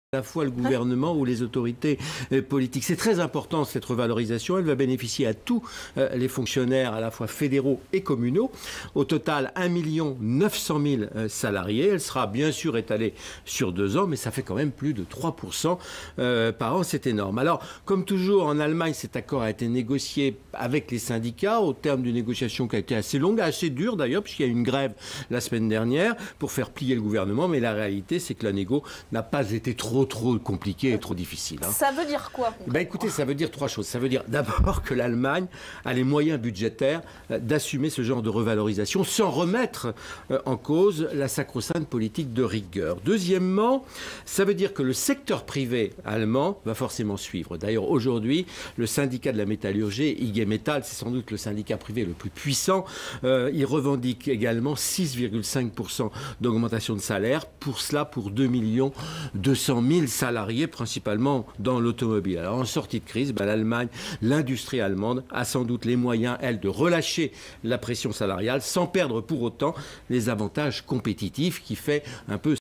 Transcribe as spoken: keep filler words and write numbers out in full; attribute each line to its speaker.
Speaker 1: à la fois le gouvernement ou les autorités euh, politiques. C'est très important cette revalorisation. Elle va bénéficier à tous euh, les fonctionnaires à la fois fédéraux et communaux. Au total, un million neuf cent mille euh, salariés. Elle sera bien sûr étalée sur deux ans, mais ça fait quand même plus de trois pour cent euh, par an. C'est énorme. Alors, comme toujours en Allemagne, cet accord a été négocié avec les syndicats au terme d'une négociation qui a été assez longue, assez dure d'ailleurs, puisqu'il y a eu une grève la semaine dernière pour faire plier le gouvernement. Mais la réalité, c'est que la négo n'a pas été trop trop compliqué et trop difficile. Hein.
Speaker 2: Ça veut dire quoi?
Speaker 1: Ben écoutez, ça veut dire trois choses. Ça veut dire d'abord que l'Allemagne a les moyens budgétaires euh, d'assumer ce genre de revalorisation sans remettre euh, en cause la sacro-sainte politique de rigueur. Deuxièmement, ça veut dire que le secteur privé allemand va forcément suivre. D'ailleurs, aujourd'hui, le syndicat de la métallurgie, I G Metall, c'est sans doute le syndicat privé le plus puissant, euh, il revendique également six virgule cinq pour cent d'augmentation de salaire. Pour cela, pour deux millions deux cent mille salariés, principalement dans l'automobile. Alors en sortie de crise, ben, l'Allemagne, l'industrie allemande a sans doute les moyens, elle, de relâcher la pression salariale sans perdre pour autant les avantages compétitifs qui fait un peu